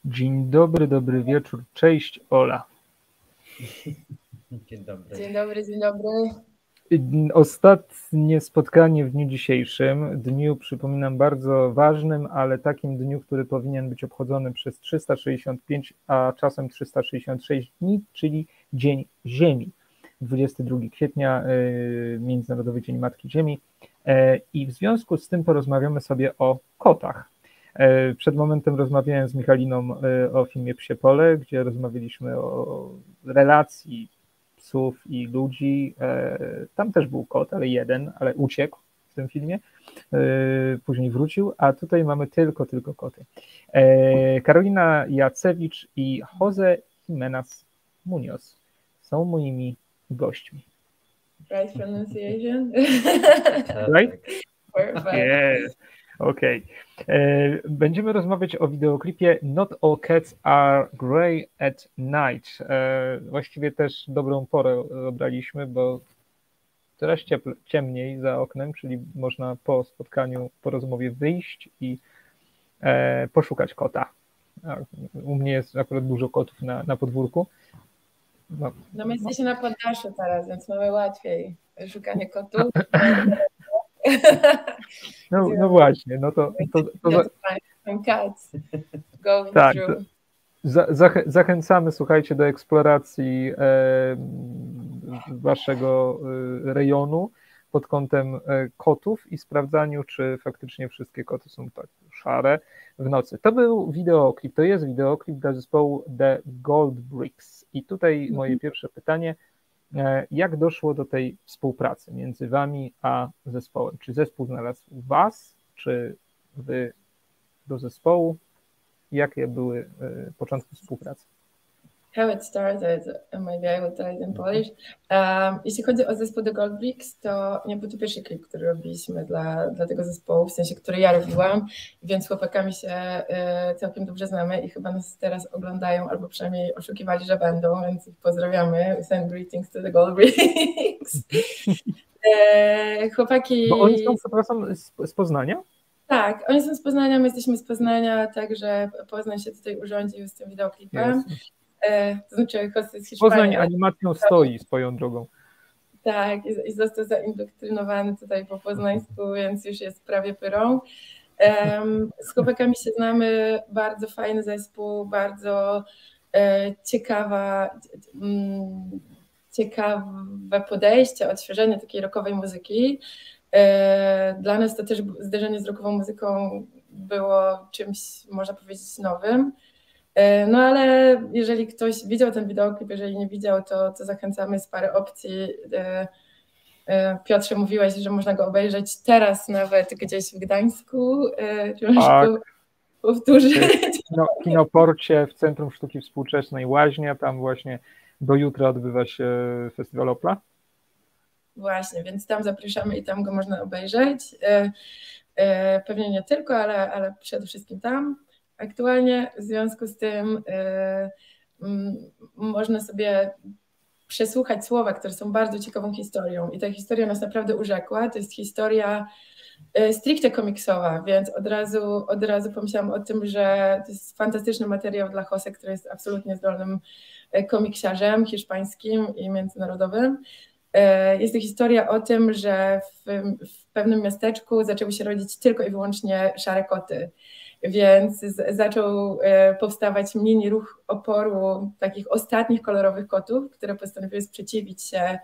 Dzień dobry, dobry wieczór. Cześć, Ola. Dzień dobry. Dzień dobry, dzień dobry. Ostatnie spotkanie w dniu dzisiejszym, dniu, przypominam, bardzo ważnym, ale takim dniu, który powinien być obchodzony przez 365, a czasem 366 dni, czyli Dzień Ziemi. 22 kwietnia, Międzynarodowy Dzień Matki Ziemi. I w związku z tym porozmawiamy sobie o kotach. Przed momentem rozmawiałem z Michaliną o filmie Psie Pole, gdzie rozmawialiśmy o relacji psów i ludzi. Tam też był kot, ale jeden, ale uciekł w tym filmie. Później wrócił, a tutaj mamy tylko koty. Karolina Jacewicz i Jose Jimenez Munoz są moimi gośćmi. Right pronunciation? Right? Perfect. Yeah. Okej. Będziemy rozmawiać o wideoklipie Not All Cats Are Grey at Night. Właściwie też dobrą porę obraliśmy, bo coraz ciemniej za oknem, czyli można po spotkaniu, po rozmowie wyjść i poszukać kota. U mnie jest akurat dużo kotów na podwórku. No my jesteśmy na poddaszu teraz, więc mamy łatwiej szukanie kotów. No właśnie, no to Cats going tak, through. Zachęcamy, słuchajcie, do eksploracji waszego rejonu pod kątem kotów i sprawdzaniu, czy faktycznie wszystkie koty są tak szare w nocy. To był wideoklip, to jest wideoklip dla zespołu The Goldbricks. I tutaj moje pierwsze pytanie, jak doszło do tej współpracy między wami a zespołem? Czy zespół znalazł was, czy wy do zespołu? Jakie były początki współpracy? How it started, maybe I would tell it in Polish. Jeśli chodzi o zespół The Goldbricks, to nie był to pierwszy klip, który robiliśmy dla tego zespołu, w sensie, który ja robiłam, więc z chłopakami się całkiem dobrze znamy i chyba nas teraz oglądają, albo przynajmniej oszukiwali, że będą, więc ich pozdrawiamy. Send greetings to The Goldbricks. Chłopaki... Bo oni są, przepraszam, z Poznania? Tak, oni są z Poznania, my jesteśmy z Poznania, także Poznań się tutaj urządził z tym wideoklipem. To znaczy Jose z Hiszpanii. Poznań animacją stoi swoją drogą. Tak, i został zaindoktrynowany tutaj po poznańsku, więc już jest prawie pyrą. Z chłopakami się znamy, bardzo fajny zespół, bardzo ciekawe podejście, odświeżenie takiej rockowej muzyki. Dla nas to też zderzenie z rockową muzyką było czymś, można powiedzieć, nowym. No ale jeżeli ktoś widział ten wideoklip, jeżeli nie widział, to zachęcamy, z parę opcji. Piotrze, mówiłeś, że można go obejrzeć teraz nawet gdzieś w Gdańsku. Czy możesz powtórzyć? Kinoporcie w Centrum Sztuki Współczesnej Łaźnia, tam właśnie do jutra odbywa się Festiwal Opla. Właśnie, więc tam zapraszamy i tam go można obejrzeć. Pewnie nie tylko, ale przede wszystkim tam. Aktualnie w związku z tym można sobie przesłuchać słowa, które są bardzo ciekawą historią i ta historia nas naprawdę urzekła. To jest historia stricte komiksowa, więc od razu pomyślałam o tym, że to jest fantastyczny materiał dla Jose, który jest absolutnie zdolnym komiksiarzem hiszpańskim i międzynarodowym. Jest to historia o tym, że w pewnym miasteczku zaczęły się rodzić tylko i wyłącznie szare koty, więc zaczął powstawać mini ruch oporu takich ostatnich kolorowych kotów, które postanowiły sprzeciwić się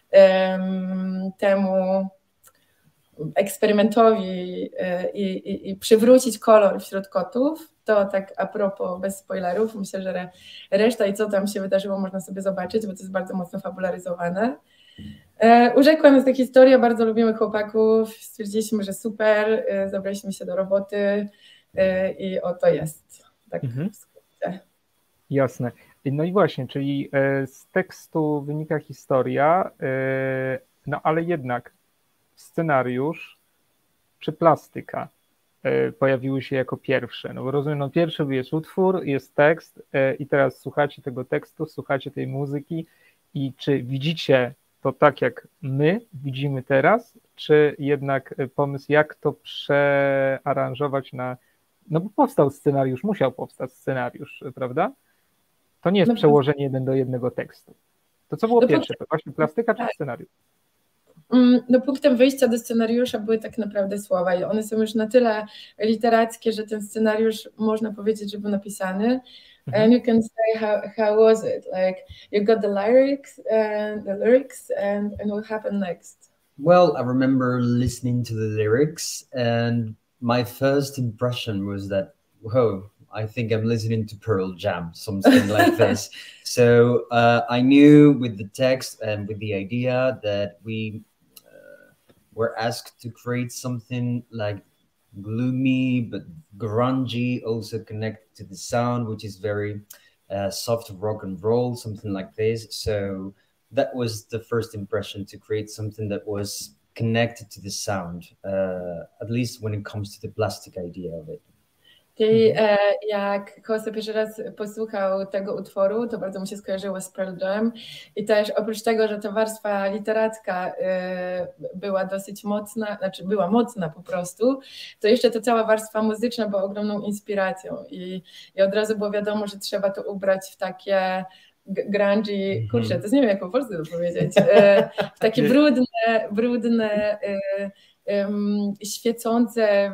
temu eksperymentowi i przywrócić kolor wśród kotów. To tak a propos, bez spoilerów, myślę, że reszta i co tam się wydarzyło można sobie zobaczyć, bo to jest bardzo mocno fabularyzowane. Urzekła nas ta historia, bardzo lubimy chłopaków, stwierdziliśmy, że super, zabraliśmy się do roboty i oto jest. Tak w skrócie. Jasne. No i właśnie, czyli z tekstu wynika historia, no ale jednak scenariusz czy plastyka pojawiły się jako pierwsze. No bo rozumiem, no pierwszy jest utwór, jest tekst i teraz słuchacie tego tekstu, słuchacie tej muzyki i czy widzicie to tak, jak my widzimy teraz, czy jednak pomysł, jak to przearanżować na No bo powstał scenariusz, musiał powstać scenariusz, prawda? To nie jest No, przełożenie 1:1 tekstu. To co było no, pierwsze? To właśnie plastyka czy tak. scenariusz? No, punktem wyjścia do scenariusza były tak naprawdę słowa i one są już na tyle literackie, że ten scenariusz można powiedzieć, że był napisany. And you can say how was it? Like you got the lyrics and what happened next? Well, I remember listening to the lyrics, and my first impression was that, whoa, I think I'm listening to Pearl Jam, something like this. So I knew with the text and with the idea that we were asked to create something like gloomy but grungy, also connected to the sound, which is very soft rock and roll, something like this. So that was the first impression, to create something that was connected to the sound, at least when it comes to the plastic idea of it. Czyli jak Jose pierwszy raz posłuchał tego utworu, to bardzo mu się skojarzyło z Pearl Jam i też oprócz tego, że ta warstwa literacka była dosyć mocna, znaczy była mocna po prostu, to jeszcze ta cała warstwa muzyczna była ogromną inspiracją i od razu było wiadomo, że trzeba to ubrać w takie grungy, kurczę, to nie wiem jak po polsku to powiedzieć, w takie brudne, świecące,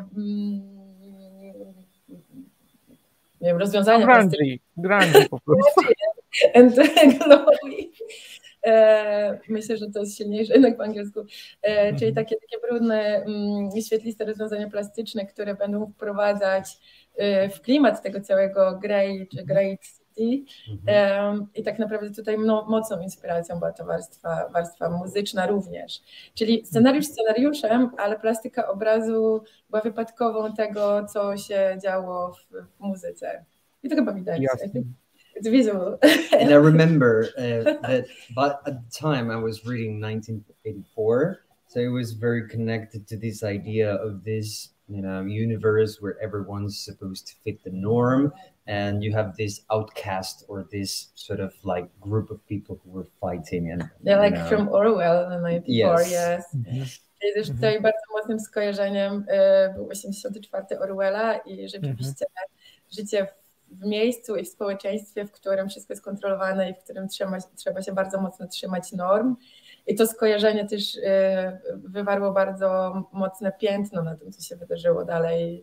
nie wiem, rozwiązania Grungy po prostu. And glowy. Myślę, że to jest silniejsze jednak po angielsku. Czyli takie brudne, świetliste rozwiązania plastyczne, które będą wprowadzać w klimat tego całego Grey czy Great City. I tak naprawdę tutaj mocną inspiracją była ta warstwa muzyczna również. Czyli scenariusz scenariuszem, ale plastyka obrazu była wypadkową tego, co się działo w muzyce. I to chyba widać. It's visual. And I remember but at the time I was reading 1984, so it was very connected to this idea of this, universe where everyone's supposed to fit the norm, and you have this outcast or this sort of like group of people who were fighting. And yeah, from Orwell in 1984, yes. Yes. Czyli tutaj bardzo mocnym skojarzeniem był 84 Orwella i rzeczywiście życie w miejscu i w społeczeństwie, w którym wszystko jest kontrolowane i w którym trzeba się bardzo mocno trzymać norm. I to skojarzenie też wywarło bardzo mocne piętno na tym, co się wydarzyło dalej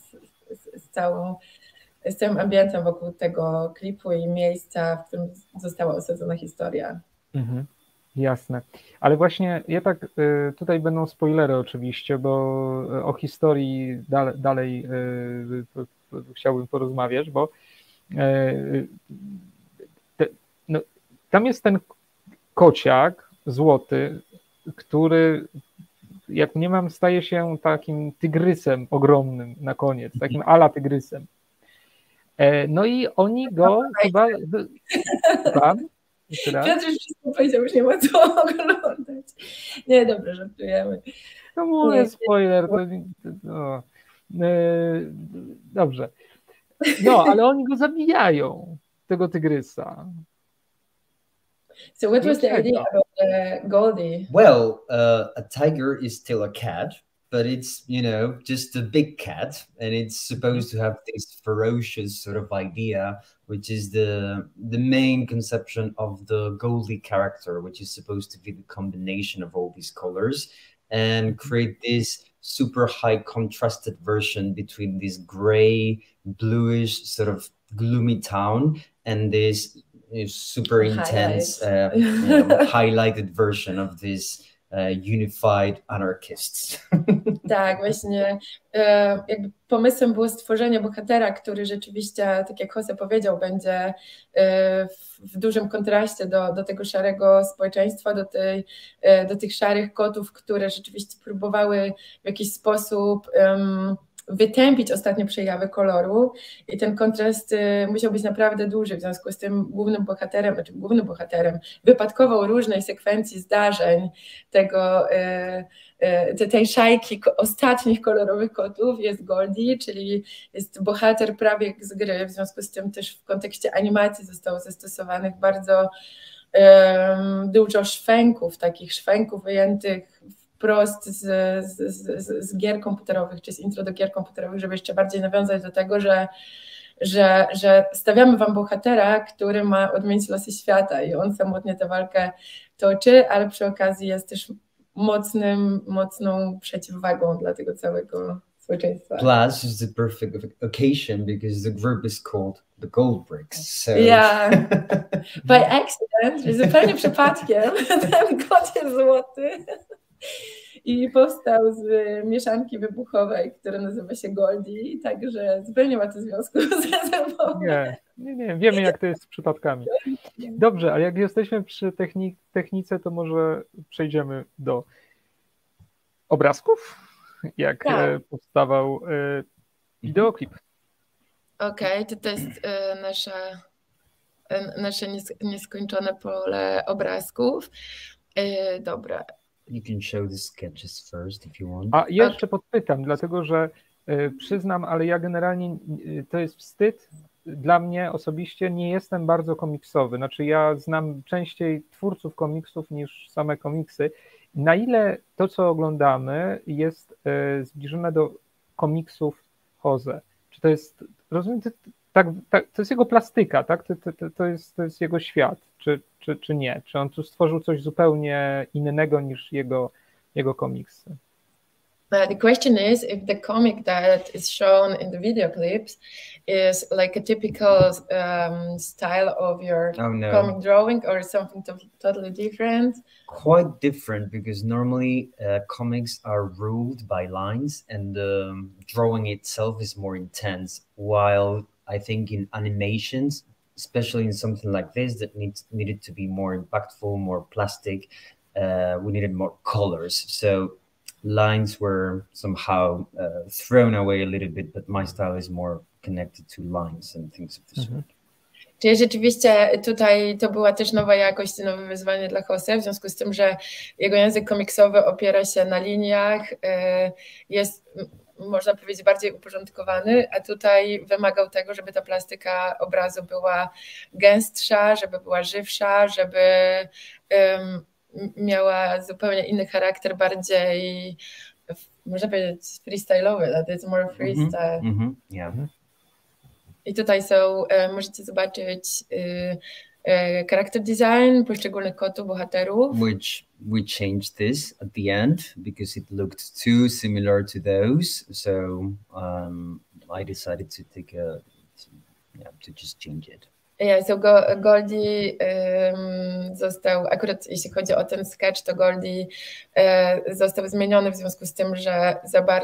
z całym ambientem wokół tego klipu i miejsca, w którym została osadzona historia. Jasne. Ale właśnie tutaj będą spoilery oczywiście, bo o historii dalej chciałbym porozmawiać, bo tam jest ten kociak złoty, który, jak mniemam, staje się takim tygrysem ogromnym na koniec, takim ala tygrysem. No i oni go chyba... Piotr już wszystko powiedział, już nie ma co oglądać. Nie, dobrze, żartujemy. No mówię, spoiler. Dobrze. No, ale oni go zabijają, tego tygrysa. So what was the idea about Goldie? Well, a tiger is still a cat, but it's, just a big cat, and it's supposed to have this ferocious sort of idea, which is the main conception of the Goldie character, which is supposed to be the combination of all these colors and create this super high contrasted version between this gray, bluish, sort of gloomy town and this super intense, highlighted version of this unified anarchists. Tak, właśnie jakby pomysłem było stworzenie bohatera, który rzeczywiście, tak jak Jose powiedział, będzie w dużym kontraście do tego szarego społeczeństwa, do tych szarych kotów, które rzeczywiście próbowały w jakiś sposób wytępić ostatnie przejawy koloru i ten kontrast musiał być naprawdę duży, w związku z tym głównym bohaterem wypadkową różnej sekwencji zdarzeń tej szajki ostatnich kolorowych kotów jest Goldie, czyli jest bohater prawie jak z gry, w związku z tym też w kontekście animacji zostało zastosowanych bardzo dużo takich szwęków wyjętych wprost z gier komputerowych, czy z intro do gier komputerowych, żeby jeszcze bardziej nawiązać do tego, że stawiamy wam bohatera, który ma odmienić losy świata i on samotnie tę walkę toczy, ale przy okazji jest też mocną przeciwwagą dla tego całego społeczeństwa. Plus, it's the perfect occasion because the group is called the Gold Bricks. So... Yeah, by accident, zupełnie przypadkiem, ten kot jest złoty i powstał z mieszanki wybuchowej, która nazywa się Goldie, także zupełnie ma to związku ze sobą. Nie, wiemy jak to jest z przypadkami. Dobrze, ale jak jesteśmy przy technice, to może przejdziemy do obrazków, jak powstawał wideoklip. Okej, to jest nasze nieskończone pole obrazków. Dobra. You can show the sketches first if you want. A jeszcze podpytam, dlatego że przyznam, ale ja generalnie to jest wstyd. Dla mnie osobiście nie jestem bardzo komiksowy. Znaczy ja znam częściej twórców komiksów niż same komiksy. Na ile to, co oglądamy, jest zbliżone do komiksów Jose? Czy to jest, rozumiem, to jest jego plastyka, tak? To jest jego świat, czy nie? Czy on tu stworzył coś zupełnie innego niż jego komiksy? The question is if the comic that is shown in the video clips is like a typical style of your comic drawing or something totally different? Quite different because normally comics are ruled by lines and the drawing itself is more intense, while I think in animations, especially in something like this that needed to be more impactful, more plastic, we needed more colors. So lines were somehow thrown away a little bit, but my style is more connected to lines and things of this sort. Czyli rzeczywiście tutaj to była też nowa jakość, nowe wyzwanie dla Jose, w związku z tym, że jego język komiksowy opiera się na liniach, jest, można powiedzieć, bardziej uporządkowany, a tutaj wymagał tego, żeby ta plastyka obrazu była gęstsza, żeby była żywsza, żeby miała zupełnie inny charakter, bardziej, można powiedzieć, freestyle'owy, that is more freestyle. Yeah. I tutaj możecie zobaczyć character design poszczególnych kotów, bohaterów. Which we changed this at the end because it looked too similar to those. So I decided to to just change it. Yeah, so Goldie został, akurat jeśli chodzi o ten sketch, to Goldie został zmieniony w związku z tym, że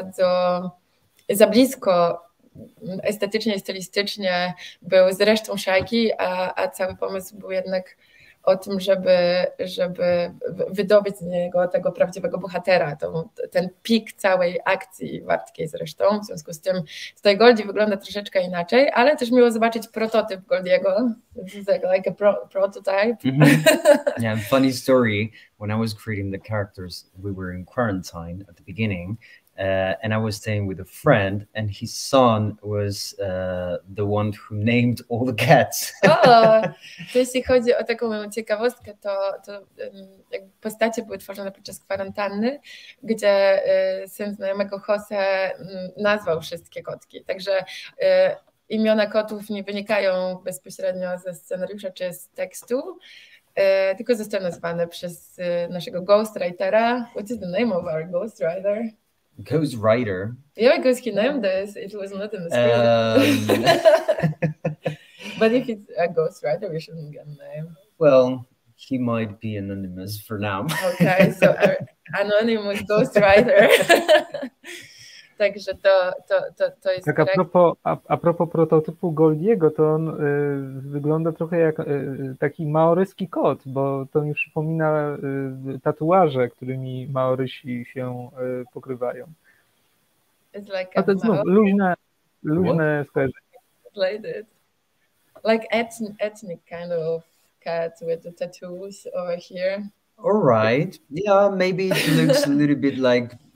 za blisko estetycznie i stylistycznie był z resztą szajki, a cały pomysł był jednak o tym, żeby wydobyć z niego tego prawdziwego bohatera, ten pik całej akcji wartkiej zresztą. W związku z tym tutaj Goldie wygląda troszeczkę inaczej, ale też miło zobaczyć prototyp Goldiego. This is like a prototype. Yeah, funny story. When I was creating the characters, we were in quarantine at the beginning. And I was staying with a friend, and his son was the one who named all the cats. To jeśli chodzi o taką moją ciekawostkę, to postacie były tworzone podczas kwarantanny, gdzie syn znajomego Jose nazwał wszystkie kotki. Także imiona kotów nie wynikają bezpośrednio ze scenariusza czy z tekstu, tylko zostały nazwane przez naszego ghostwritera. What is the name of our ghostwriter? Ghost Rider. Yeah, because he named this. It was not in the script. But if it's a Ghost Rider, we shouldn't get a name. Well, he might be anonymous for now. Okay, so anonymous Ghost Rider. Także to jest tak. A propos prototypu Goldiego, to on wygląda trochę jak taki maoryski kot, bo to mi przypomina tatuaże, którymi Maorysi się pokrywają. Like to jest luźne skojarzenie. Like ethnic kind of cat with the tattoos over here. All right. Yeah, maybe it looks a little bit like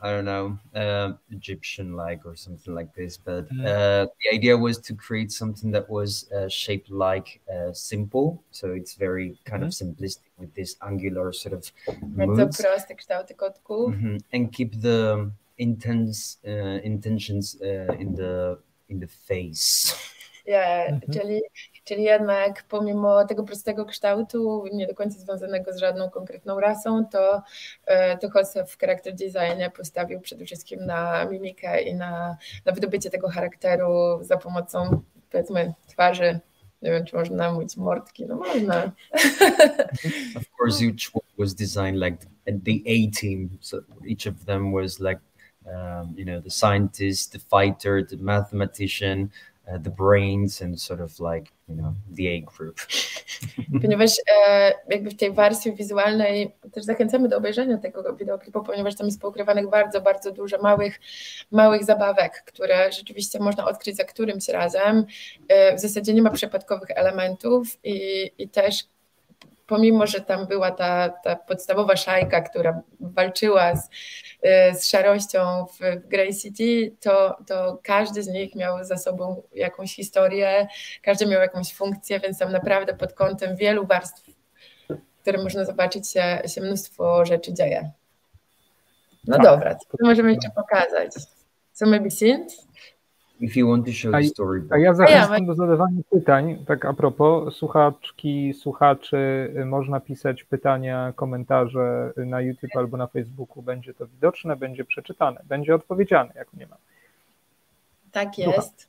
I don't know, Egyptian-like or something like this. But the idea was to create something that was shaped like simple. So it's very kind of simplistic with this angular sort of Bardzo moods. proste kształty kotków. And keep the intentions in the face. Czyli jednak pomimo tego prostego kształtu, nie do końca związanego z żadną konkretną rasą, to Jose w character designie postawił przede wszystkim na mimikę i na wydobycie tego charakteru za pomocą, powiedzmy, twarzy. Nie wiem, czy można mówić mordki, no można. Of course, each one was designed like the A-team. So each of them was like, the scientist, the fighter, the mathematician, the brains, and sort of like, the A group. Ponieważ jakby w tej warstwie wizualnej też zachęcamy do obejrzenia tego wideoklipu, ponieważ tam jest poukrywanych bardzo, bardzo dużo małych zabawek, które rzeczywiście można odkryć za którymś razem. W zasadzie nie ma przypadkowych elementów i też pomimo, że tam była ta podstawowa szajka, która walczyła z szarością w Grey City, to każdy z nich miał za sobą jakąś historię, każdy miał jakąś funkcję, więc tam naprawdę pod kątem wielu warstw, które można zobaczyć, się mnóstwo rzeczy dzieje. No dobra, co możemy jeszcze pokazać? So maybe scenes? If you want to show the story. A ja zachęcam do zadawania pytań. Tak a propos, słuchaczki, słuchaczy, można pisać pytania, komentarze na YouTube albo na Facebooku. Będzie to widoczne, będzie przeczytane, będzie odpowiedziane, jak nie ma. Tak jest.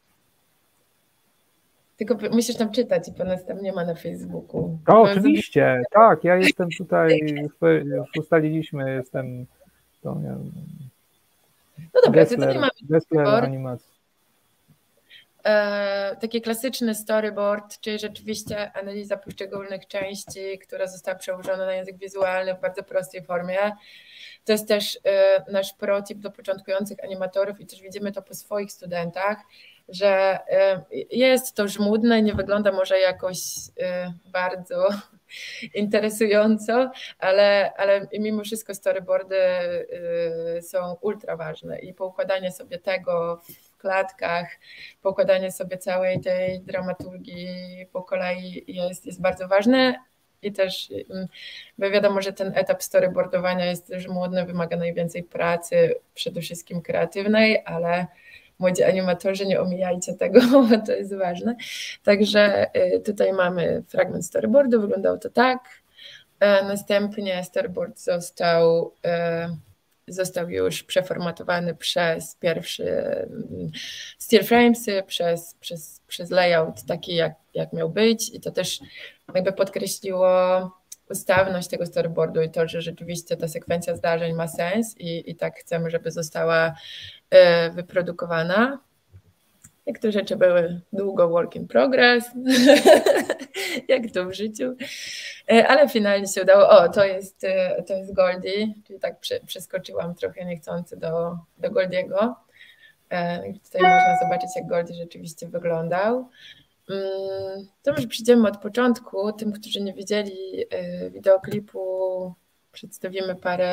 Tylko musisz tam czytać, bo nas tam nie ma na Facebooku. O, oczywiście, tak, ja jestem tutaj, już ustaliliśmy, jestem... No dobra, to nie mamy animacji. Taki klasyczny storyboard, czyli rzeczywiście analiza poszczególnych części, która została przełożona na język wizualny w bardzo prostej formie. To jest też nasz protip do początkujących animatorów i też widzimy to po swoich studentach, że jest to żmudne, nie wygląda może jakoś bardzo interesująco, ale mimo wszystko storyboardy są ultra ważne i poukładanie sobie tego w klatkach, poukładanie sobie całej tej dramaturgii po kolei jest bardzo ważne i też bo wiadomo, że ten etap storyboardowania jest żmudny, wymaga najwięcej pracy, przede wszystkim kreatywnej, ale młodzi animatorzy, nie omijajcie tego, bo to jest ważne. Także tutaj mamy fragment storyboardu, wyglądało to tak. Następnie storyboard został już przeformatowany przez pierwsze still framesy, przez layout taki, jak miał być i to też jakby podkreśliło ustawność tego storyboardu i to, że rzeczywiście ta sekwencja zdarzeń ma sens i tak chcemy, żeby została wyprodukowana. Niektóre rzeczy były długo work in progress, jak to w życiu, ale finalnie się udało. O, to jest Goldie, czyli tak przeskoczyłam trochę niechcący do Goldiego. Tutaj można zobaczyć, jak Goldie rzeczywiście wyglądał. To może przyjdziemy od początku. Tym, którzy nie widzieli wideoklipu, przedstawimy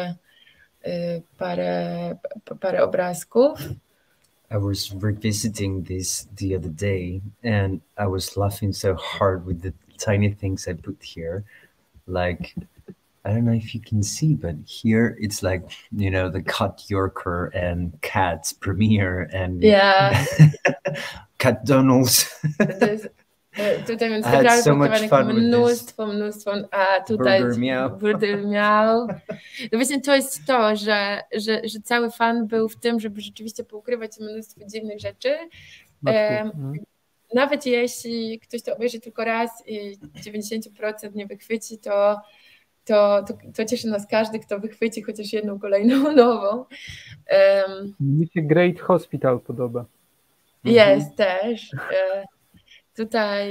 parę obrazków. I was revisiting this the other day and I was laughing so hard with the tiny things I put here. Like, I don't know if you can see, but here it's like, the Cat Yorker and Cat's Premiere and Cat Donald's. Tutaj więc had so much fun mnóstwo, a tutaj Burger miał. No właśnie to jest to, że cały fan był w tym, żeby rzeczywiście poukrywać mnóstwo dziwnych rzeczy. Nawet jeśli ktoś to obejrzy tylko raz i 90% nie wychwyci, to cieszy nas każdy, kto wychwyci chociaż jedną kolejną nową. Mi się Great Hospital podoba. Jest też. Tutaj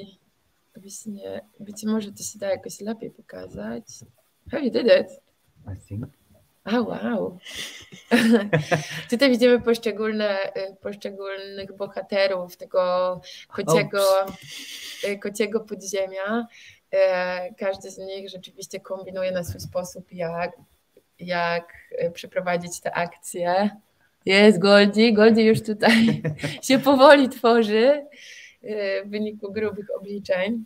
być może to się da jakoś lepiej pokazać. How you did it? I think. Wow. Tutaj widzimy poszczególnych bohaterów tego kociego podziemia. Każdy z nich rzeczywiście kombinuje na swój sposób, jak przeprowadzić te akcje. Jest Goldie już tutaj się powoli tworzy w wyniku grubych obliczeń.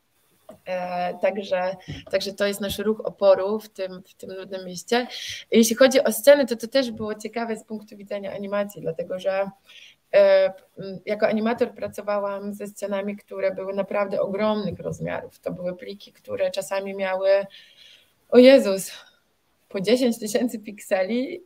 Także to jest nasz ruch oporu w tym nudnym mieście. Jeśli chodzi o sceny, to też było ciekawe z punktu widzenia animacji, dlatego że jako animator pracowałam ze scenami, które były naprawdę ogromnych rozmiarów. To były pliki, które czasami miały, o Jezus, po 10 000 pikseli,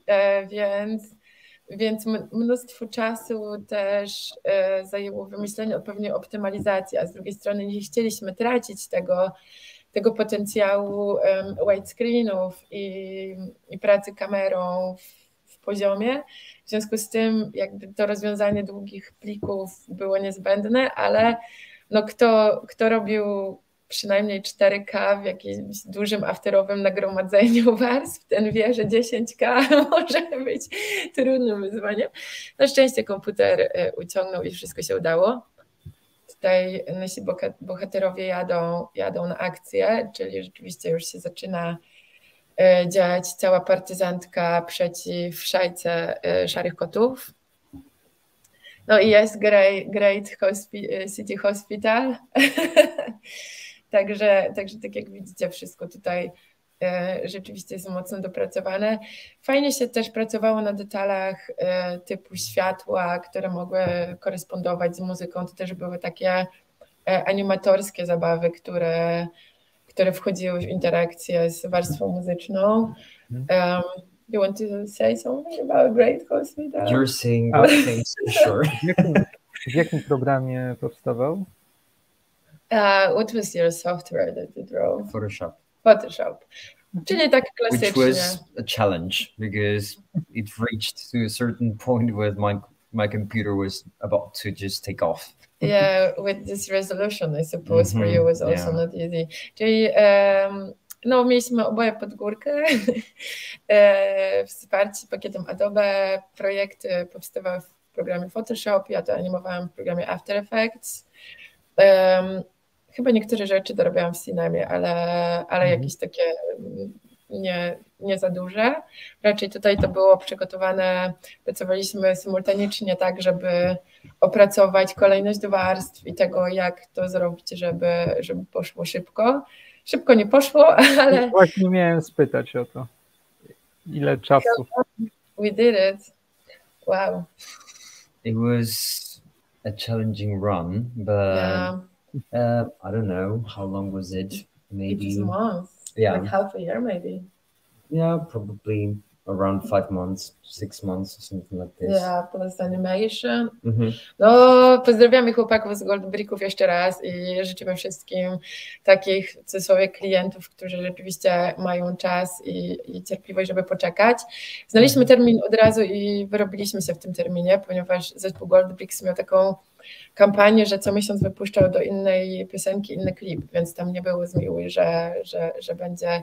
więc mnóstwo czasu też zajęło wymyślenie odpowiedniej optymalizacji, a z drugiej strony nie chcieliśmy tracić tego potencjału widescreenów i pracy kamerą w poziomie. W związku z tym jakby to rozwiązanie długich plików było niezbędne, ale no kto robił przynajmniej 4K w jakimś dużym afterowym nagromadzeniu warstw, ten wie, że 10K może być trudnym wyzwaniem. Na szczęście komputer uciągnął i wszystko się udało. Tutaj nasi bohaterowie jadą na akcję, czyli rzeczywiście już się zaczyna dziać cała partyzantka przeciw szajce szarych kotów. No i jest Great City Hospital. Także tak jak widzicie, wszystko tutaj rzeczywiście jest mocno dopracowane. Fajnie się też pracowało na detalach typu światła, które mogły korespondować z muzyką. To też były takie animatorskie zabawy, które wchodziły w interakcję z warstwą muzyczną. You want to say something about Great Hospital? You're saying good things, sure. W jakim programie powstawał? What was your software that you drove? Photoshop. Czyli tak klasycznie. Which was a challenge because it reached to a certain point where my computer was about to just take off. Yeah, with this resolution, I suppose for you was also not easy. Czyli no, mieliśmy oboje pod górkę. Wsparci pakietem Adobe. Projekty powstawały w programie Photoshop. Ja to animowałam w programie After Effects. Chyba niektóre rzeczy dorobiłam w Cinemie, ale jakieś takie nie za duże. Raczej tutaj to było przygotowane, pracowaliśmy symultanicznie tak, żeby opracować kolejność warstw i tego, jak to zrobić, żeby poszło szybko. Szybko nie poszło, ale... Właśnie miałem spytać o to. Ile czasu? We did it. Wow. It was a challenging run, but I don't know, how long was it? Maybe 8 months. Yeah. Like half a year maybe. Yeah, probably around 5 months, 6 months, or something like this. Yeah, plus animation. No, pozdrawiamy chłopaków z Goldbricków jeszcze raz i życzymy wszystkim takich w cudzysłowie klientów, którzy rzeczywiście mają czas i cierpliwość, żeby poczekać. Znaleźliśmy termin od razu i wyrobiliśmy się w tym terminie, ponieważ zespół Goldbricks miał taką kampanię, że co miesiąc wypuszczał do innej piosenki inny klip, więc tam nie było zmiłuj, że będzie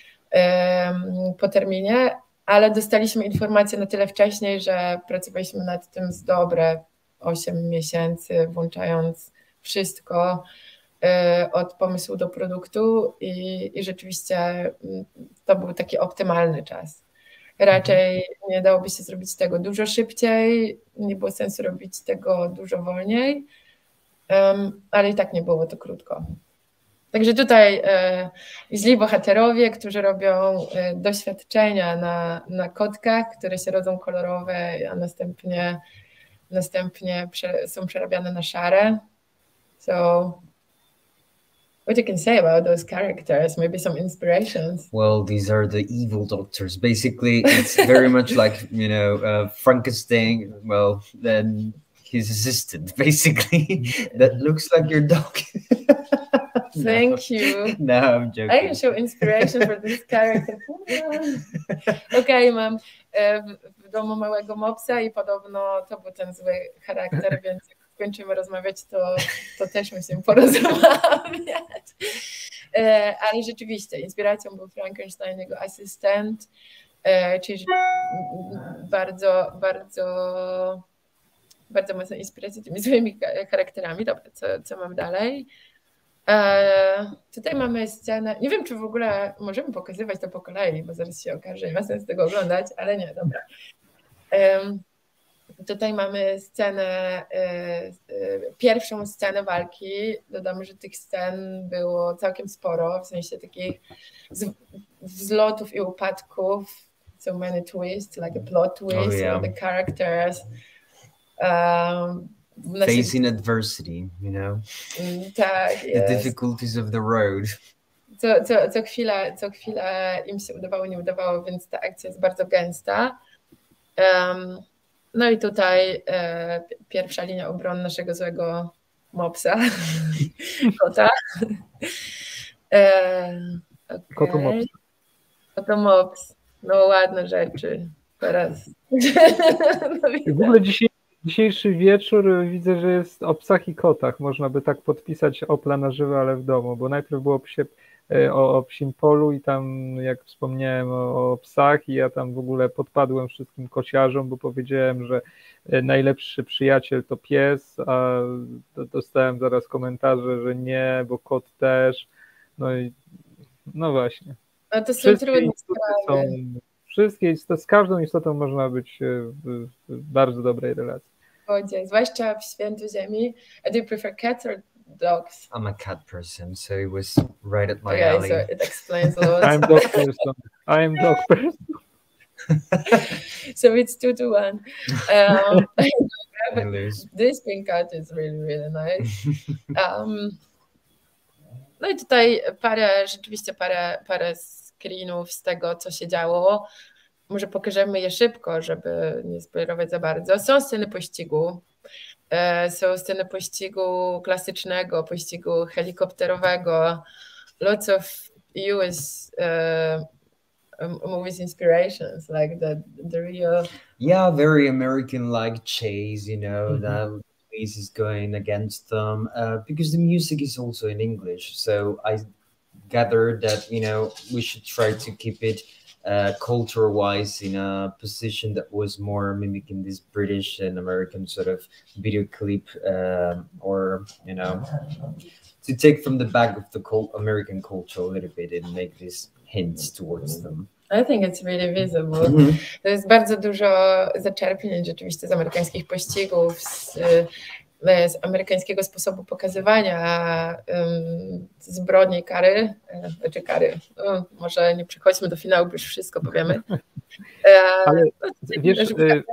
po terminie, ale dostaliśmy informację na tyle wcześniej, że pracowaliśmy nad tym z dobre 8 miesięcy, włączając wszystko od pomysłu do produktu i rzeczywiście to był taki optymalny czas. Raczej nie dałoby się zrobić tego dużo szybciej, nie było sensu robić tego dużo wolniej, ale i tak nie było to krótko. Także tutaj źli bohaterowie, którzy robią doświadczenia na kotkach, które się rodzą kolorowe, a następnie są przerabiane na szare. So what you can say about those characters? Maybe some inspirations. Well, these are the evil doctors. Basically, it's very much like, Frankenstein. Well, then his assistant, basically, that looks like your dog. Thank you. No, I'm joking. I can show inspiration for this character. Okej, mam w domu małego mopsa i podobno to był ten zły charakter, więc jak skończymy rozmawiać, to też musimy porozmawiać. Ale rzeczywiście inspiracją był Frankenstein, jego asystent, czyli bardzo, bardzo, bardzo mocna inspiracja tymi złymi charakterami. Dobra, co mam dalej? Tutaj mamy scenę, nie wiem, czy w ogóle możemy pokazywać to po kolei, bo zaraz się okaże, nie ma sensu tego oglądać, ale nie, dobra. Tutaj mamy scenę, pierwszą scenę walki. Dodam, że tych scen było całkiem sporo, w sensie takich wzlotów i upadków. So many twists, like a plot twist, the characters. Facing adversity, you know? Tak, the difficulties of the road. Co chwila im się udawało, nie udawało, więc ta akcja jest bardzo gęsta. No i tutaj pierwsza linia obrony naszego złego mopsa, kota. Okay. Koto mops. No ładne rzeczy. Teraz. W ogóle dzisiejszy wieczór widzę, że jest o psach i kotach. Można by tak podpisać Opla na żywo, ale w domu, bo najpierw było o psim polu i tam jak wspomniałem o psach i ja tam w ogóle podpadłem wszystkim kociarzom, bo powiedziałem, że najlepszy przyjaciel to pies, a dostałem zaraz komentarze, że nie, bo kot też. No właśnie. A to są trudne sprawy. Z każdą istotą można być w bardzo dobrej relacji. Zwłaszcza w świętu ziemi. Do you prefer cats or dogs? I'm a cat person, so it was right at my alley. So it explains a lot. I'm dog person. So it's 2-1. This pink cat is really, really nice. No i tutaj rzeczywiście parę screenów z tego, co się działo. Może pokażemy je szybko, żeby nie spoilerować za bardzo. Są sceny pościgu. Są sceny pościgu klasycznego, pościgu helikopterowego. Lots of US movies inspirations, like the real... Yeah, very American-like chase, you know, the police is going against them, because the music is also in English. So I gathered that, you know, we should try to keep it culture-wise in a position that was more mimicking this British and American sort of video clip, or, you know, to take from the back of the American culture a little bit and make these hints towards them. I think it's really visible. To jest bardzo dużo zaczerpnięć rzeczywiście z amerykańskich pościgów, z amerykańskiego sposobu pokazywania zbrodni, kary, czy kary. No, może nie przechodźmy do finału, bo już wszystko powiemy. Ale wiesz,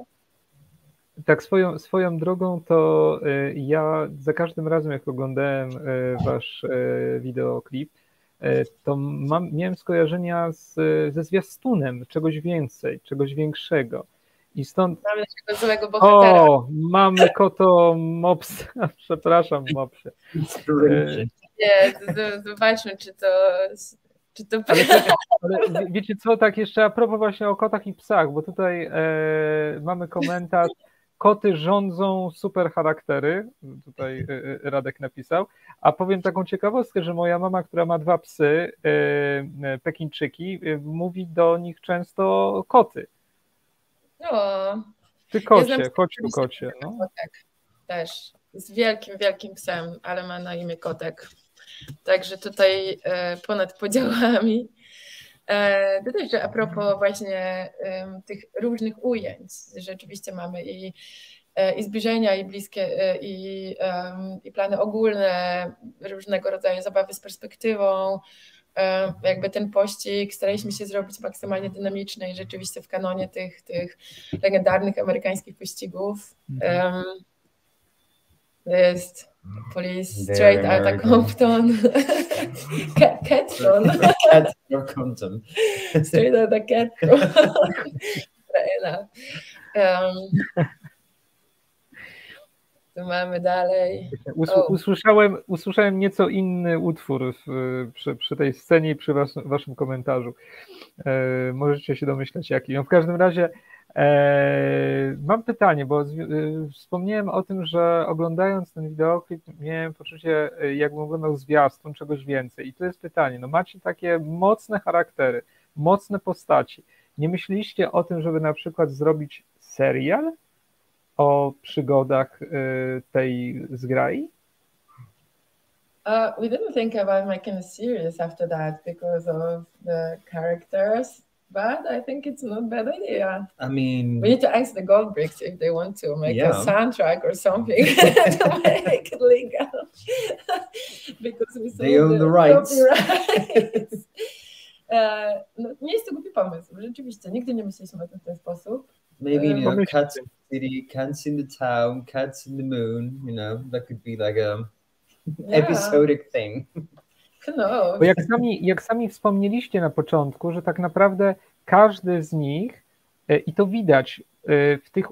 tak swoją drogą, to ja za każdym razem, jak oglądałem wasz wideoklip, to miałem skojarzenia ze zwiastunem, czegoś więcej, czegoś większego. I stąd... Mamy naszego złego bohatera. O, mamy koto mopsa. Przepraszam, mopsie. Nie, zobaczmy, czy to... Ale wiecie co, tak jeszcze a propos właśnie o kotach i psach, bo tutaj mamy komentarz: koty rządzą, super charaktery, tutaj Radek napisał, a powiem taką ciekawostkę, że moja mama, która ma 2 psy, Pekińczyki, mówi do nich często koty. No. Ty kocie, chodź tu kocie. No. Kotek też, z wielkim, wielkim psem, ale ma na imię Kotek. Także tutaj ponad podziałami. Dodaj, że a propos właśnie tych różnych ujęć, rzeczywiście mamy i zbliżenia, i bliskie, i plany ogólne, różnego rodzaju zabawy z perspektywą. Jakby ten pościg staraliśmy się zrobić maksymalnie dynamiczny i rzeczywiście w kanonie tych legendarnych amerykańskich pościgów. Jest Police Straight Outta Compton. Catron. Compton. Straight Outta Catron. Tu mamy dalej. Usłyszałem nieco inny utwór przy tej scenie i przy waszym komentarzu. Możecie się domyślać jaki. No w każdym razie mam pytanie, bo wspomniałem o tym, że oglądając ten wideoklip miałem poczucie, jakbym oglądał zwiastun czegoś więcej. I to jest pytanie, no macie takie mocne charaktery, mocne postaci. Nie myśleliście o tym, żeby na przykład zrobić serial o przygodach tej zgrai? We didn't think about making a series after that because of the characters, but I think it's not a bad idea. I mean, we need to ask the Goldbricks if they want to make Yeah. a soundtrack or something to make it legal. Because we They own the rights. copyrights. No, nie jest to głupi pomysł, rzeczywiście. Nigdy nie myśleliśmy o tym w ten sposób. maybe, you know, Pomyślcie. Cats in the City, Cats in the Town, Cats in the Moon, you know, that could be like a episodic thing. No, Bo jak sami wspomnieliście na początku, że tak naprawdę każdy z nich, i to widać w tych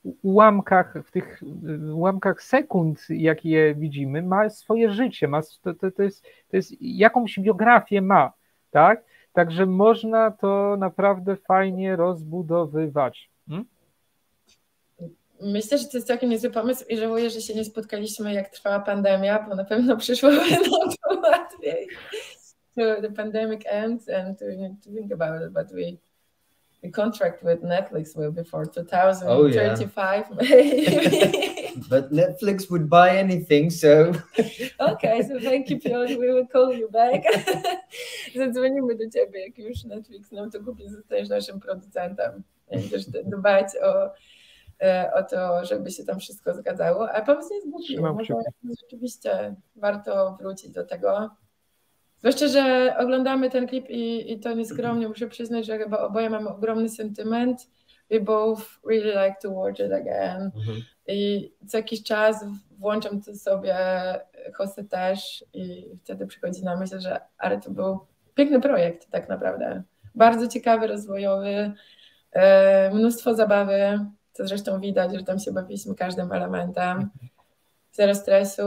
ułamkach sekund, jak je widzimy, ma swoje życie, to jest jakąś biografię ma, tak? Także można to naprawdę fajnie rozbudowywać. myślę, że to jest całkiem niezły pomysł i żałuję, że się nie spotkaliśmy, jak trwała pandemia, bo na pewno przyszłoby nam to łatwiej. So the pandemic ends and we need to think about it, but the contract with Netflix will be for 2035 maybe. But Netflix would buy anything, so Okay, so thank you, Piotr, we will call you back. Zadzwonimy do ciebie, jak już Netflix nam to kupi, zostajesz naszym producentem. Będziesz dbać o to, żeby się tam wszystko zgadzało. A pomysł nie jest głupi. Może rzeczywiście warto wrócić do tego. Zwłaszcza, że oglądamy ten klip i to nieskromnie muszę przyznać, że chyba oboje mamy ogromny sentyment. We both really like to watch it again. I co jakiś czas włączam to sobie, Jose też, i wtedy przychodzi na myśl, że ale to był piękny projekt tak naprawdę. Bardzo ciekawy, rozwojowy, mnóstwo zabawy, co zresztą widać, że tam się bawiliśmy każdym elementem. Zero stresu,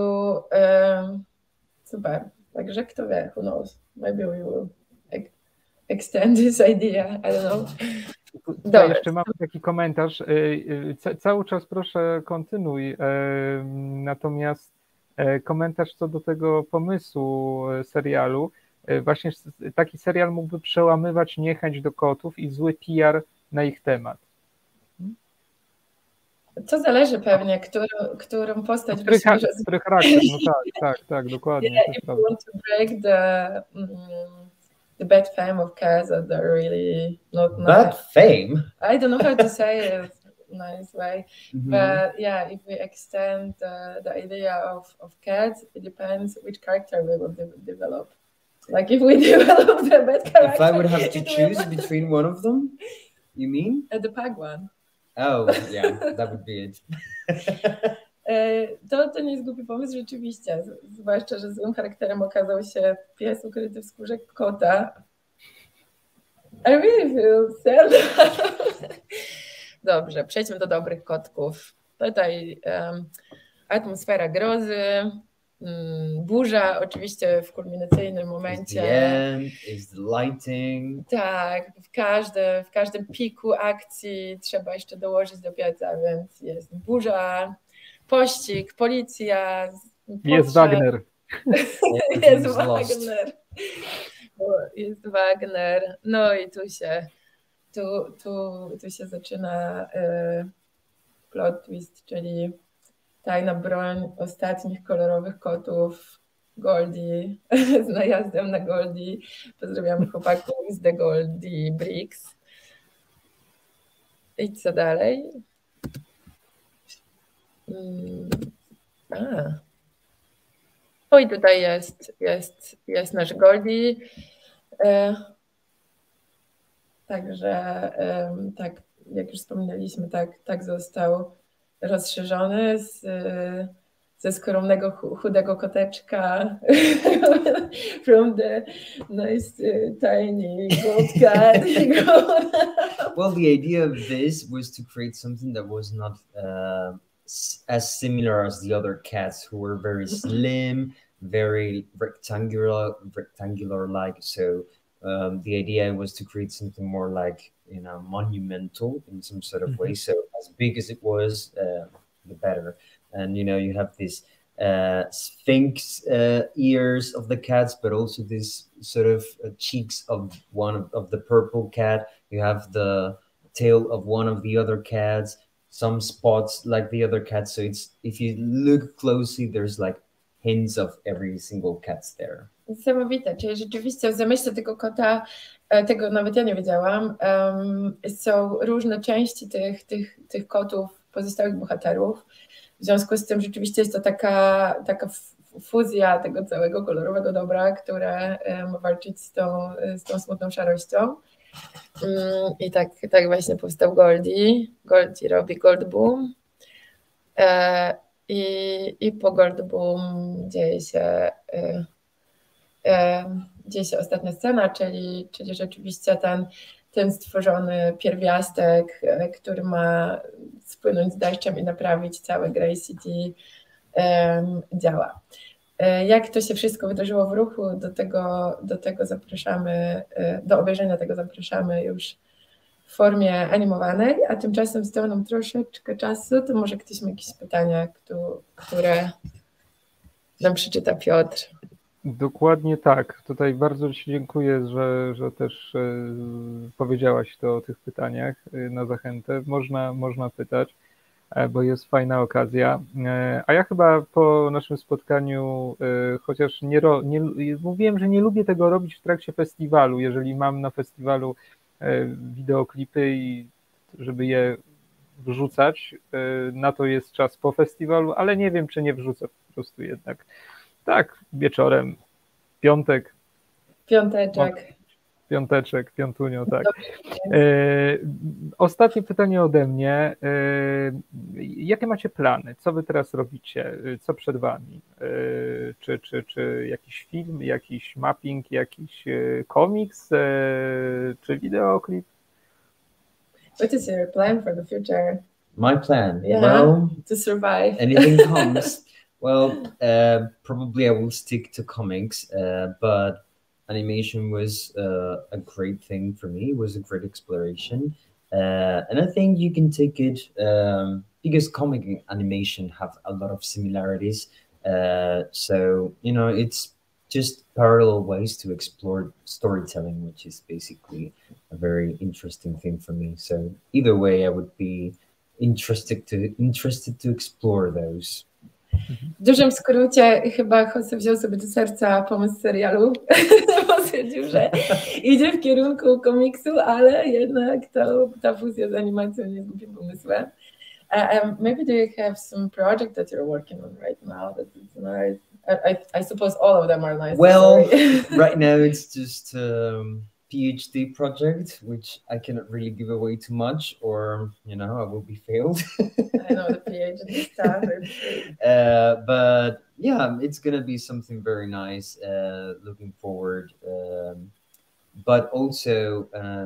super. Także kto wie, who knows, maybe we will extend this idea, I don't know. Tutaj jeszcze mam taki komentarz, cały czas proszę kontynuuj, natomiast komentarz co do tego pomysłu serialu, właśnie taki serial mógłby przełamywać niechęć do kotów i zły PR na ich temat. To zależy pewnie, którą postać który charakter, no tak, dokładnie. Yeah, if you want to break the bad fame of cats that are really not nice. Bad fame? I don't know how to say it in a nice way, but yeah, if we extend the idea of cats, it depends which character we will develop. Like if we develop the bad character. If I would have to choose between one of them, you mean? The pug one. Oh, yeah, that would be it. To nie jest głupi pomysł rzeczywiście, zwłaszcza, że złym charakterem okazał się pies ukryty w skórze kota. I really feel sad. Dobrze, przejdźmy do dobrych kotków. Tutaj atmosfera grozy, burza oczywiście w kulminacyjnym momencie. The end is the lighting. Tak, w każdym piku akcji trzeba jeszcze dołożyć do pieca, więc jest burza, pościg, policja. Jest Wagner. Jest Wagner. Jest Wagner. No i tu się zaczyna plot twist, czyli tajna broń ostatnich kolorowych kotów, Goldie, z najazdem na Goldie. Pozdrawiamy chłopaków z The Goldie Bricks. I co dalej? O i tutaj jest nasz Goldie. Także tak, jak już wspominaliśmy, tak został rozszerzony ze skromnego, chudego koteczka from the nice tiny gold cat. Well, the idea of this was to create something that was not as similar as the other cats, who were very slim, very rectangular-like. So the idea was to create something more like, monumental in some sort of way. So as big as it was, the better. And you have this sphinx ears of the cats, but also this sort of cheeks of one of the purple cat. You have the tail of one of the other cats, some spots like the other cats. So it's, if you look closely, there's like hints of every single cat there. Niesamowite, czyli rzeczywiście w zamyśle tego kota, tego nawet ja nie wiedziałam, są różne części tych kotów, pozostałych bohaterów. W związku z tym rzeczywiście jest to taka fuzja tego całego kolorowego dobra, które ma walczyć z tą smutną szarością. I tak właśnie powstał Goldie. Goldie robi Goldboom. I po Goldboom dzieje się ostatnia scena, czyli rzeczywiście ten stworzony pierwiastek, który ma spłynąć z deszczem i naprawić całe Grey City, działa. Jak to się wszystko wydarzyło w ruchu, do tego zapraszamy, do obejrzenia tego zapraszamy już w formie animowanej, a tymczasem zostało nam troszeczkę czasu, to może ktoś ma jakieś pytania, które nam przeczyta Piotr. Dokładnie tak. Tutaj bardzo Ci dziękuję, że też powiedziałaś to o tych pytaniach na zachętę. Można pytać, bo jest fajna okazja. A ja chyba po naszym spotkaniu, chociaż mówiłem, że nie lubię tego robić w trakcie festiwalu, jeżeli mam na festiwalu wideoklipy i żeby je wrzucać, na to jest czas po festiwalu, ale nie wiem, czy nie wrzucę po prostu jednak. Tak, wieczorem, piątek. Piąteczek, piątunio, tak. Ostatnie pytanie ode mnie. Jakie macie plany? Co wy teraz robicie? Co przed wami? Czy jakiś film, jakiś mapping, jakiś komiks, czy wideoklip? What is your plan for the future? My plan? Yeah, well, to survive. Anything comes. Well, probably I will stick to comics, but animation was a great thing for me. It was a great exploration. And I think you can take it because comic and animation have a lot of similarities. So, it's just parallel ways to explore storytelling, which is basically a very interesting thing for me. So either way, I would be interested to explore those. W dużym skrócie chyba Jose wziął sobie do serca pomysł serialu, bo stwierdził, że idzie w kierunku komiksu, ale jednak ta fuzja z animacją nie jest głupim pomysłem. Maybe do you have some project that you're working on right now that is nice? I suppose all of them are nice. Well, right now it's just PhD project, which I cannot really give away too much, or I will be failed. I know the PhD stuff. But yeah, it's gonna be something very nice. Looking forward. But also,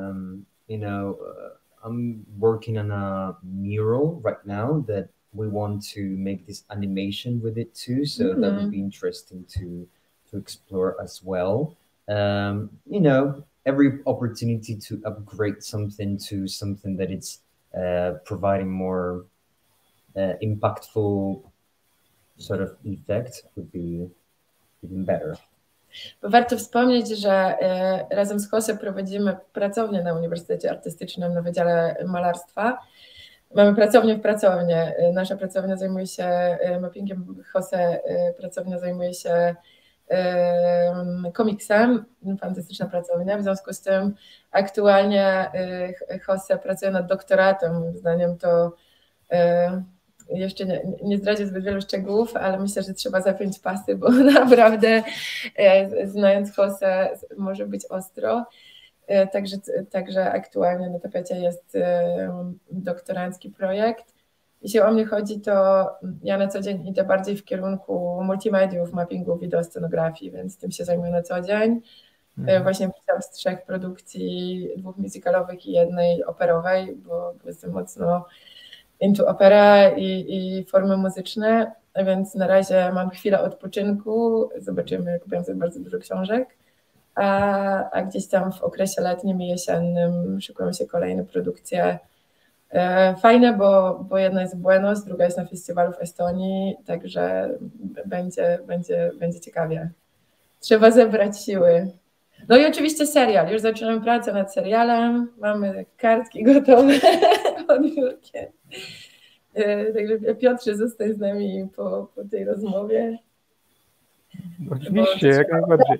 I'm working on a mural right now that we want to make this animation with it too. So that would be interesting to explore as well. Every opportunity to upgrade something to something that it's providing more impactful sort of effect would be even better. Bo warto wspomnieć, że razem z Jose prowadzimy pracownię na Uniwersytecie Artystycznym na Wydziale Malarstwa. Mamy pracownię w pracownię. Nasza pracownia zajmuje się mappingiem, Jose pracownia zajmuje się komiksem, fantastyczna pracownia. W związku z tym aktualnie Jose pracuje nad doktoratem. Moim zdaniem to jeszcze nie zdradzę zbyt wielu szczegółów, ale myślę, że trzeba zapiąć pasy, bo naprawdę znając Jose może być ostro. Także aktualnie na tapecie jest doktorancki projekt. Jeśli o mnie chodzi, to ja na co dzień idę bardziej w kierunku multimediów, mappingu, wideoscenografii, więc tym się zajmuję na co dzień. Właśnie pisałam z 3 produkcji, 2 musicalowych i 1 operowej, bo jestem mocno into opera i formy muzyczne, więc na razie mam chwilę odpoczynku, zobaczymy, kupiłam sobie bardzo dużo książek, a gdzieś tam w okresie letnim i jesiennym szykują się kolejne produkcje. Fajne, bo jedna jest w Buenos, druga jest na festiwalu w Estonii, także będzie ciekawie. Trzeba zebrać siły. No i oczywiście serial. Już zaczynamy pracę nad serialem. Mamy kartki gotowe pod biurkiem. Także Piotrze, zostań z nami po tej rozmowie. Oczywiście, jak najbardziej.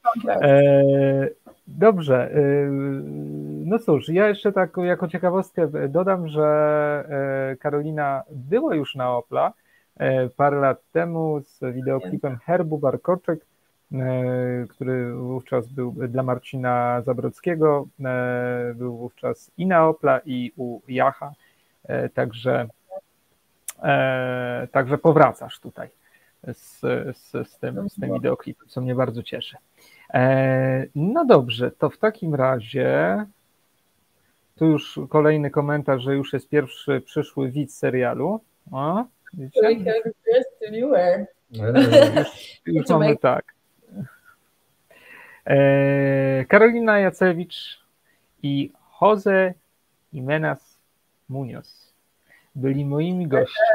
Dobrze. No cóż, ja jeszcze tak jako ciekawostkę dodam, że Karolina była już na Opla parę lat temu z wideoklipem Herbu Barkoczek, który wówczas był dla Marcina Zabrodzkiego, był wówczas i na Opla, i u Jacha, także powracasz tutaj z tym wideoklipem, co mnie bardzo cieszy. No dobrze, to w takim razie tu już kolejny komentarz, że już jest pierwszy przyszły widz serialu. O, widzicie? Już mamy tak. Karolina Jacewicz i Jose Jimenez Munoz byli moimi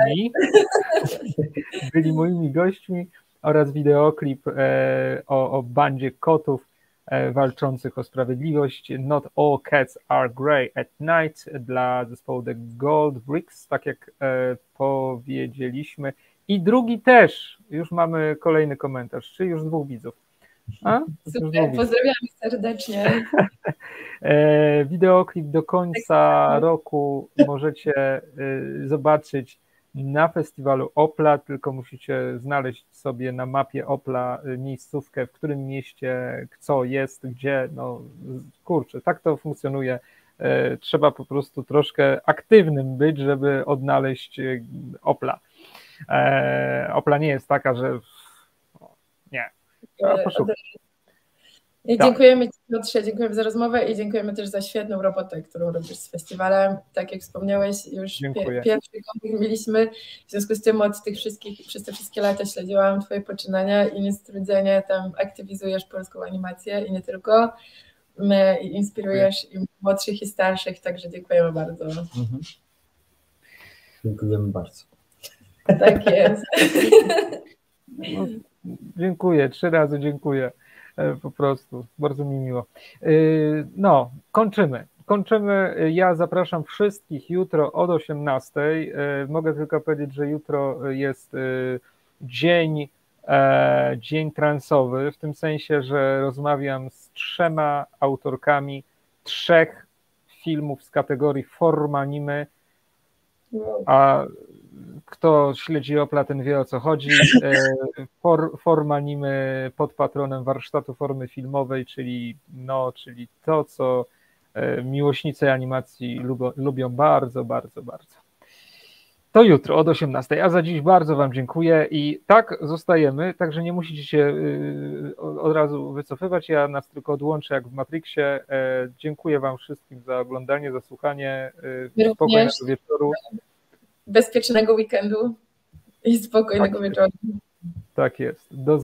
gośćmi oraz wideoklip o bandzie kotów walczących o sprawiedliwość. Not all cats are grey at night dla zespołu The Gold Bricks, tak jak powiedzieliśmy. I drugi też, już mamy kolejny komentarz, czy już dwóch widzów. Super, pozdrawiamy serdecznie. Wideoklip do końca roku możecie zobaczyć na festiwalu Opla, tylko musicie znaleźć sobie na mapie Opla miejscówkę, w którym mieście co jest, gdzie, no kurczę, tak to funkcjonuje. Trzeba po prostu troszkę aktywnym być, żeby odnaleźć Opla. Opla nie jest taka, że nie, trzeba poszukać. Dziękujemy Ci, Piotrze, dziękujemy za rozmowę i dziękujemy też za świetną robotę, którą robisz z festiwalem. Tak jak wspomniałeś, już pierwszy kontakt mieliśmy, w związku z tym przez te wszystkie lata śledziłam Twoje poczynania i niestrudzenie tam aktywizujesz polską animację i nie tylko, i inspirujesz i młodszych i starszych, także dziękujemy bardzo. Dziękujemy bardzo. Tak jest. No, dziękuję, 3 razy dziękuję. Po prostu, bardzo mi miło. No, kończymy. Ja zapraszam wszystkich jutro od 18:00. Mogę tylko powiedzieć, że jutro jest dzień transowy, w tym sensie, że rozmawiam z 3 autorkami 3 filmów z kategorii form anime, a kto śledzi Opla, ten wie, o co chodzi. Form anime pod patronem warsztatu formy filmowej, czyli to, co miłośnicy animacji lubią bardzo, bardzo, bardzo. To jutro od 18:00, a za dziś bardzo Wam dziękuję i tak zostajemy, także nie musicie się od razu wycofywać, ja nas tylko odłączę jak w Matrixie. Dziękuję Wam wszystkim za oglądanie, za słuchanie, spokojnego wieczoru. Bezpiecznego weekendu i spokojnego wieczoru. Tak jest.